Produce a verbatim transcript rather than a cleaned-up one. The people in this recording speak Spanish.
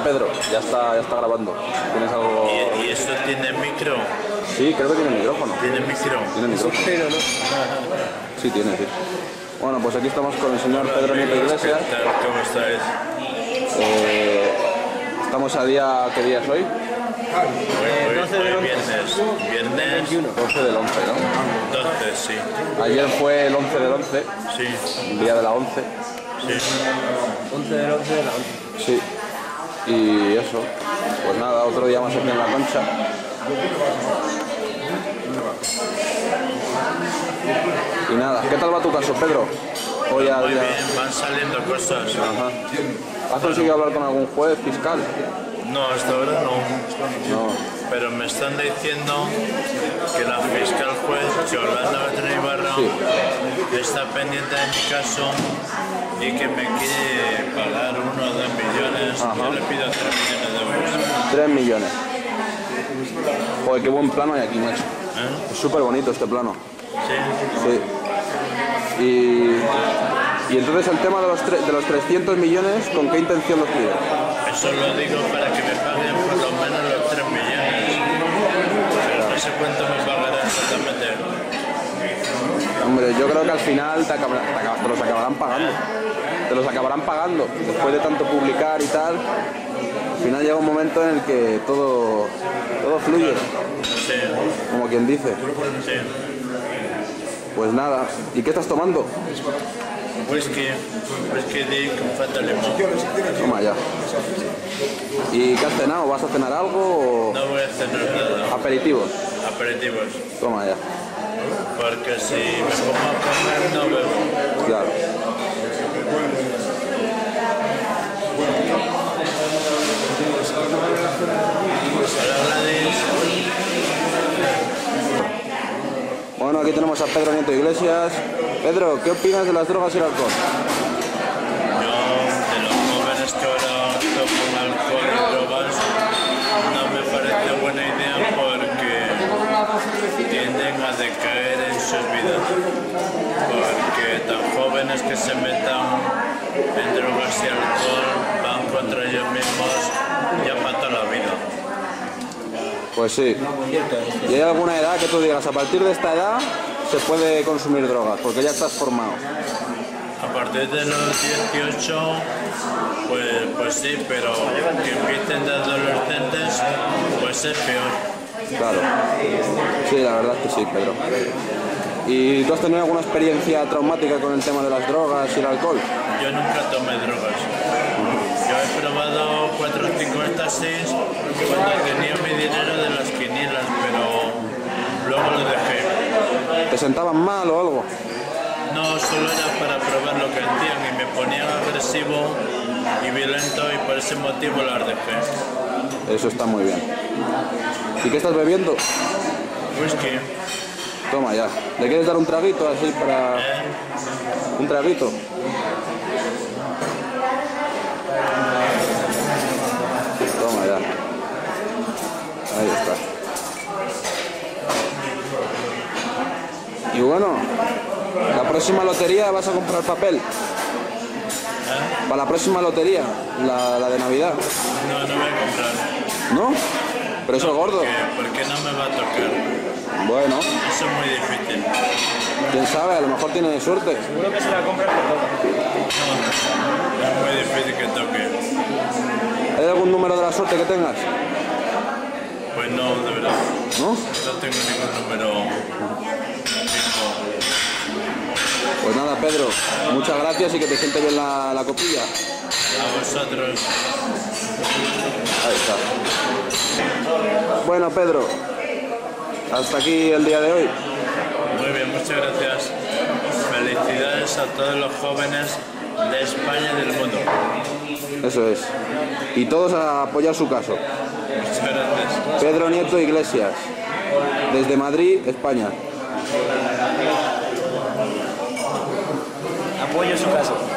Pedro, ya está, ya está grabando. ¿Tienes algo? ¿Y, y esto tiene micro? Sí, creo que tiene micrófono. ¿Tiene micro? Tiene micrófono. Pero no. Sí, tiene, sí. Bueno, pues aquí estamos con el señor Hola, Pedro Nieto amigos, Iglesias. ¿qué tal? ¿Cómo estáis? Eh, estamos a día, ¿qué día es hoy? Hoy, hoy, hoy viernes. Viernes doce del once, ¿no? doce, sí. Ayer fue el once del once, Sí, el día de la once. sí. once del once de la once. Sí. Y eso, pues nada, otro día más aquí en la Concha. Y nada, ¿qué tal va tu caso, Pedro? Hoy a Muy día... bien, van saliendo cosas. Ajá. ¿Has conseguido hablar con algún juez fiscal? No, hasta ahora no. No. Pero me están diciendo que la fiscal juez Yolanda Beltrán Ibarra Sí. está pendiente de mi caso y que me quiere pagar uno o dos millones. Ajá. Yo le pido tres millones de euros. Tres millones. Joder, qué buen plano hay aquí, macho. ¿Eh? Es súper bonito este plano. Sí. Sí. Y, y entonces el tema de los, tre- de los trescientos millones, ¿con qué intención los pide? Eso lo digo para que me paguen por lo menos los tres millones. Pero no sé cuánto me pagará exactamente. Hombre, yo creo que al final te, acab- te acab- te los acabarán pagando. Te los acabarán pagando. Después de tanto publicar y tal, al final llega un momento en el que todo, todo fluye, Sí, como quien dice. sí. Pues nada, ¿y qué estás tomando? Whisky, whisky dick, con falta de limón. Toma ya. ¿Y qué has cenado? ¿Vas a cenar algo o No voy a cenar nada. aperitivos? Aperitivos. Toma ya. Porque si me pongo a comer no bebo. Claro. Hola Gladys. Bueno, aquí tenemos a Pedro Nieto Iglesias. Pedro, ¿qué opinas de las drogas y el alcohol? Yo, de los jóvenes que ahora toman alcohol y drogas, no me parece buena idea porque tienden a decaer en sus vidas. Porque tan jóvenes que se metan en drogas y alcohol van contra ellos mismos ya para toda la vida. Pues sí. ¿Y hay alguna edad que tú digas, a partir de esta edad se puede consumir drogas? Porque ya estás formado. A partir de los dieciocho, pues, pues sí, pero que empiecen de adolescentes, pues es peor. Claro. Sí, la verdad es que sí, Pedro. ¿Y tú has tenido alguna experiencia traumática con el tema de las drogas y el alcohol? Yo nunca tomé drogas. Yo he probado cuatro o cinco éxtasis cuando tenía mi dinero de las quinielas, pero luego lo dejé. ¿Te sentaban mal o algo? No, solo era para probar lo que hacían y me ponían agresivo y violento y por ese motivo las dejé. Eso está muy bien. ¿Y qué estás bebiendo? Whisky. Toma ya. ¿Le quieres dar un traguito así para... ¿Eh? un traguito? Toma ya. Ahí está. Y bueno, la próxima lotería vas a comprar papel. ¿Eh? Para la próxima lotería, la, la de Navidad. No, no voy a comprar. ¿No? Pero eso es gordo. Porque, porque no me va a tocar. Bueno, Eso es muy difícil. quién sabe, a lo mejor tiene suerte. Seguro que se la compra por todo. No, es muy difícil que toque. ¿Hay algún número de la suerte que tengas? Pues no, de verdad. ¿No? No tengo ningún número fijo. Pues nada, Pedro, muchas gracias y que te siente bien la, la copilla. A vosotros. Ahí está. Bueno, Pedro, hasta aquí el día de hoy. Muy bien, muchas gracias. Felicidades a todos los jóvenes de España y del mundo. Eso es. Y todos a apoyar su caso. Muchas gracias. Pedro Nieto Iglesias, desde Madrid, España. Apoyo su caso.